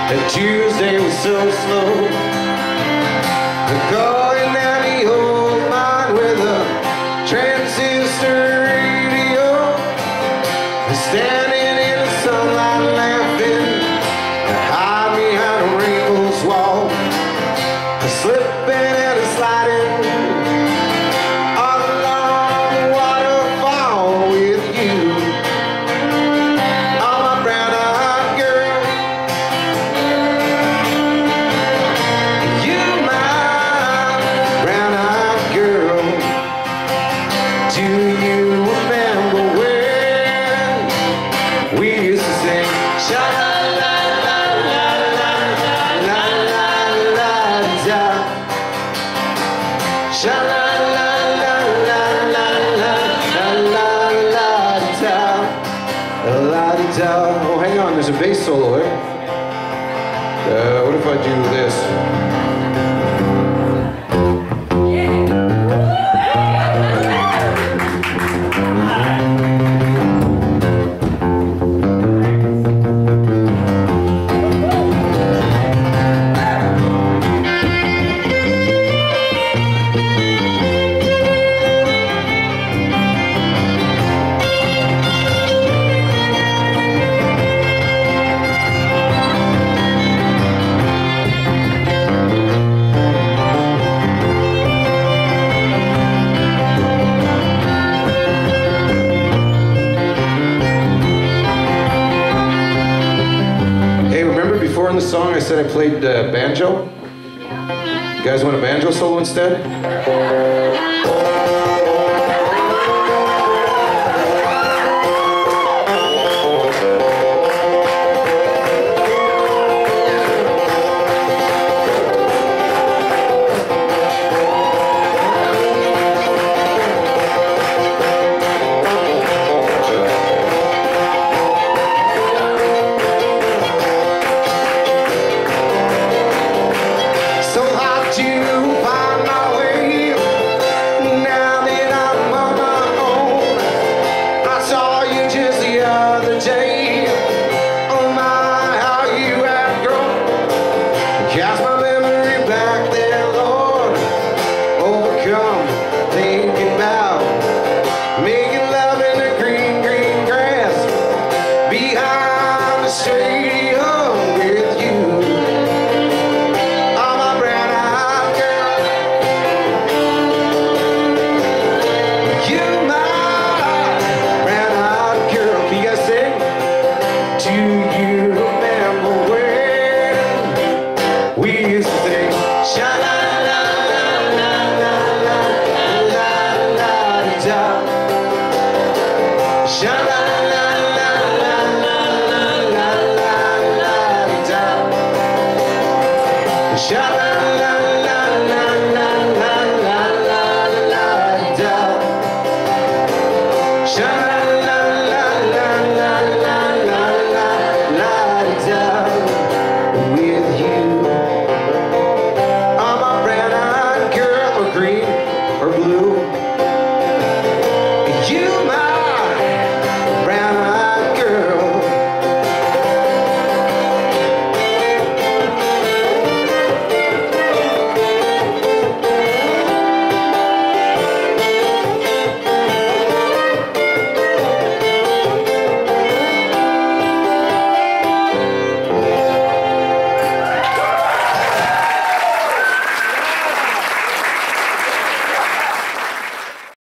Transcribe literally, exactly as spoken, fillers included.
And Tuesday was so slow. Going down the old mine with a transistor radio. Standing in the sunlight laughing, hide behind a rainbow's wall. Slipping and sliding all along the waterfall with you. Oh, my brown-eyed girl, you my brown-eyed girl. Do you remember when we used to sing sha-la-la-la-la-la-la-la-la-la-da, sha-la-la-la-la-la-la-la-la-da, la-da-da. Oh, hang on, there's a bass solo here. Uh, what if I do this? Before in the song I said I played uh, banjo. You guys want a banjo solo instead?